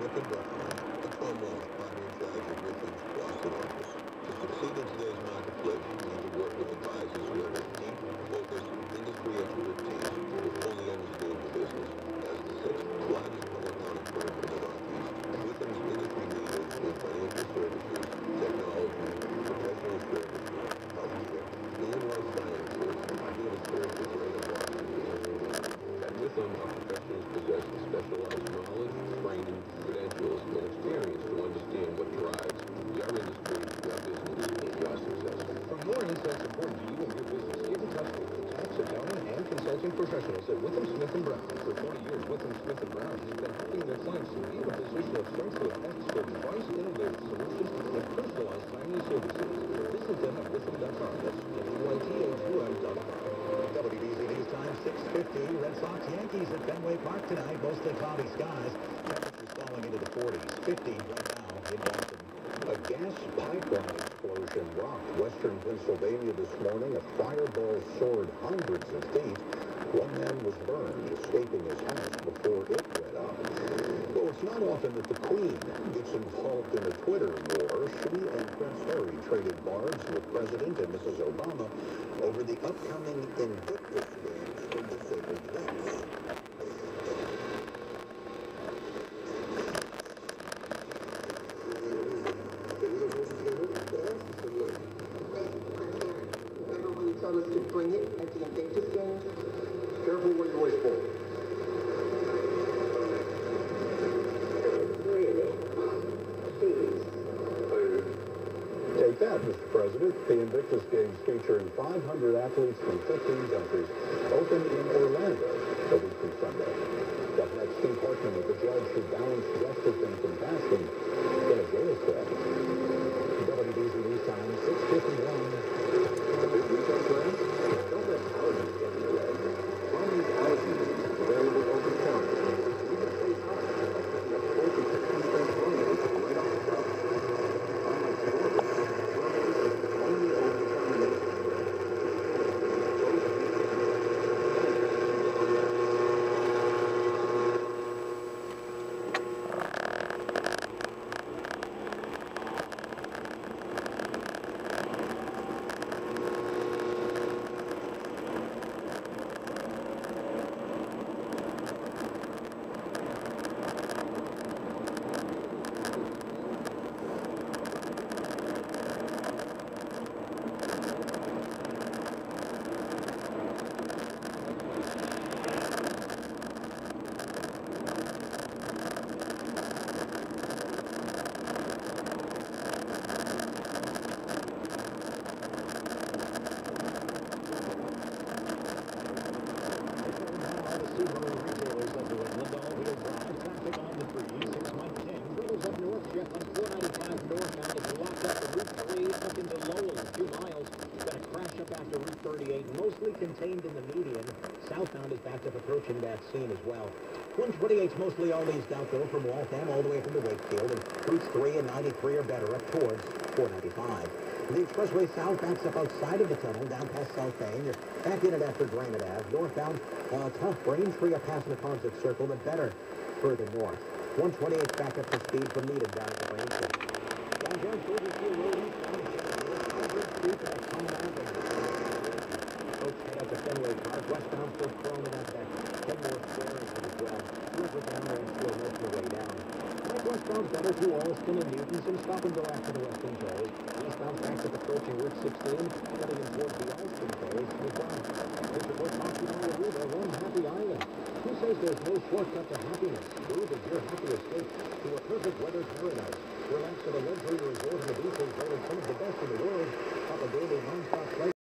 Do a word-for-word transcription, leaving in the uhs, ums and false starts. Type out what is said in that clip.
Smith and Brown, a Tom Walsh partner in charge of Richard's Boston office. To succeed in today's marketplace, you need to work with advisors who have a deep, focused industry expertise with only owners doing the business. As the sixth largest public accounting firm in the Northeast, Witham's industry leaders in financial services, technology, professional services, healthcare, and life sciences, and serve the greater Boston business community. At Witham, our professionals possess specialized knowledge, training, credentials, and experience to understand what drives your industry, your business, and your success. For more insights important to you and your business, get in touch with the tax, accounting, and consulting professionals at Witham Smith and Brown. For forty years, Witham Smith and Brown has been helping their clients to be in a position of strength with expert advice, innovative solutions, and personalized timely services. Visit them at witham dot com. That's W I T H U M dot com. W B Z News Time, six fifty. Red Sox Yankees at Fenway Park tonight. Mostly cloudy skies. Temperatures falling into the forties. fifty right now in Boston. A gas pipeline explosion rocked western Pennsylvania this morning. A fireball soared hundreds of feet. One man was burned, escaping his house before it went up. Well, it's not often that the Queen gets involved in a Twitter war. She and Prince Harry traded barbs with President and Missus Obama over the upcoming Invictus Games in the sacred lakes. Tell us to bring it at the Invictus Games. Careful where you waste ball. Really? Please. Take that, Mister President. The Invictus Games featuring five hundred athletes from fifteen countries open in Orlando a week from Sunday. Up next, Steve Hartman with the judge who balanced justice and compassion in a jail cell. W B Z News Time, six fifty-one. A big weekend plan? Don't let allergies get in the way. Finding allergy is available over time. You can save time by picking up forty to fifty cent formulas right off the top. Unlike stores, formulas only over termination. Mostly contained in the median. Southbound is backed up approaching that scene as well. one twenty-eight's mostly all east out though from Waltham all the way from the Wakefield, and routes three and ninety-three are better up towards four ninety-five. The expressway south backs up outside of the tunnel down past South Bay. You're back in it after Granite Ave. Northbound, uh, tough Braintree up past the Ponset Circle, but better further north. one twenty-eight's back up to speed from Needham down at the Braintree. Downtown Soldier Road eastbound, Street to that common avenue. Folks head out to Fenway Park, westbound for Cronin at that Kenmore Square exit as well. River down there and still most of the way down. Like westbound's better to Alston and Newton, some stop and go after the western tolls. Eastbound backs up approaching Route sixteen, heading in towards the Alston tolls as well. Richard Wood talks to Aruba, one happy island. Who says there's no shortcut to happiness? Move is your happy escape to a perfect weather paradise. Relax at a luxury resort in the beaches, voted some of the best in the world. Up a daily non-stop flight